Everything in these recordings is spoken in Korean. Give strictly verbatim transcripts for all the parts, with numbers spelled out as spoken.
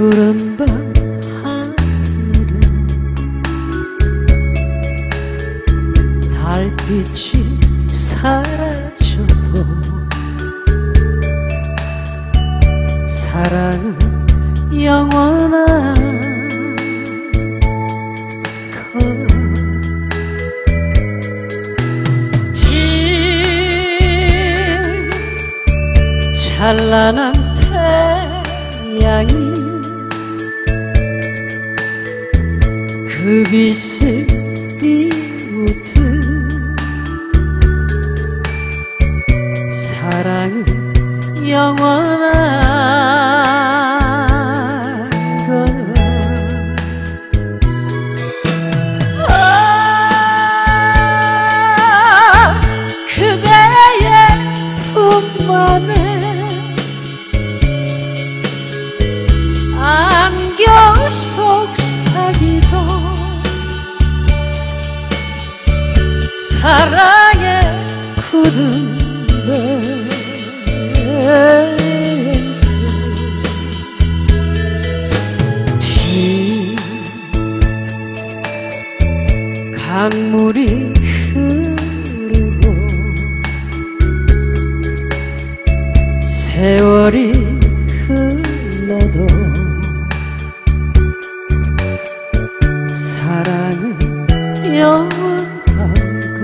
푸른 밤 하늘에 달빛이 사라져도 사랑은 영원한 것. 찬란한 태양이 그 빛을 띄우듯 사랑은 영원한 것. 아, 그대의 품안에 안겨 속삭이던 사랑의 굳은 뱃속 뒤 강물이 흐르고 세월이 흘러도 사랑은 영원하고.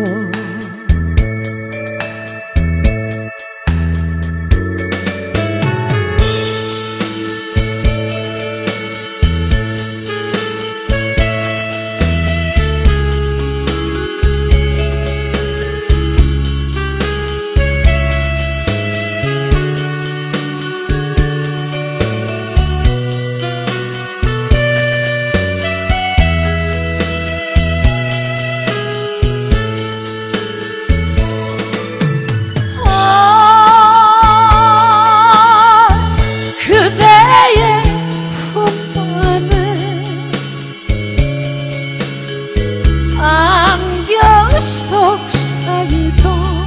속삭이던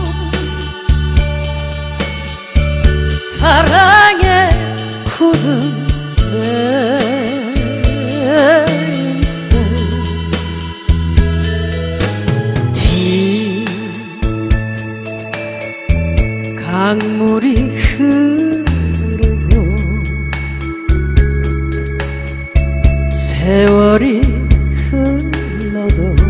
사랑의 굳은 뱃속 뒤 강물이 흐르고 세월이 흘러도